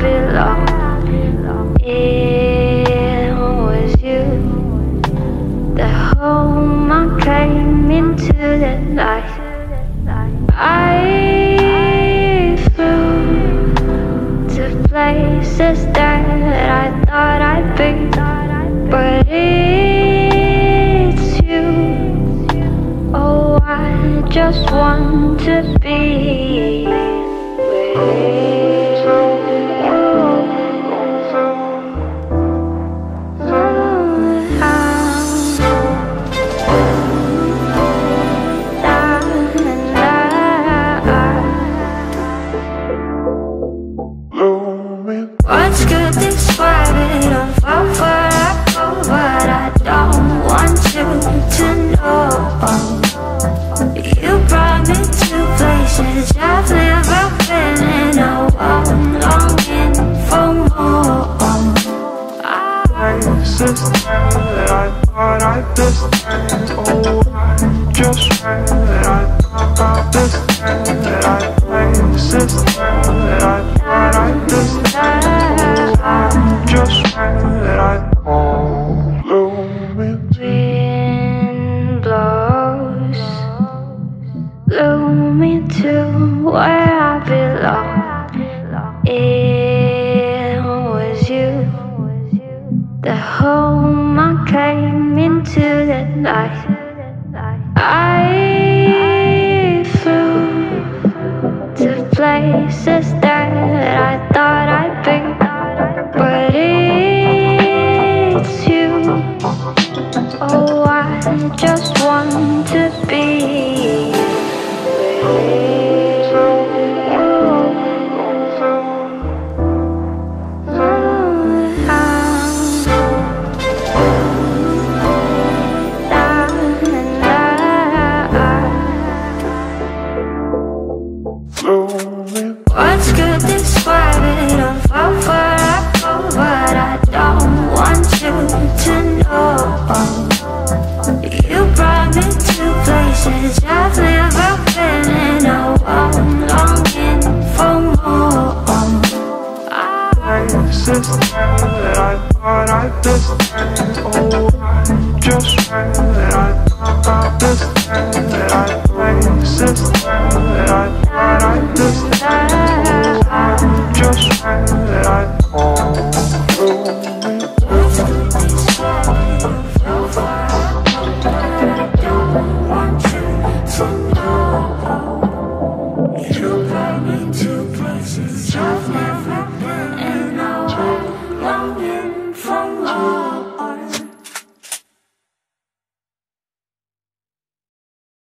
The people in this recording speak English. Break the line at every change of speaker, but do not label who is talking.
belong. It was you, the home I came into the light. I flew to places that I thought I'd be, but it's you. Oh, I just want to be with you. Words could describe it, I'm far where I go, but I don't want you to know. You brought me to places I've never been, and now I'm longing for more. Places that I thought I'd distant. Oh, I just read that I thought about this that I places that I thought I'd distant. Oh, I just read that I thought wind blows, blew me to where I belong. It was you, the home I came into the night. I flew to places that I thought I'd be, but it's you. Oh, I just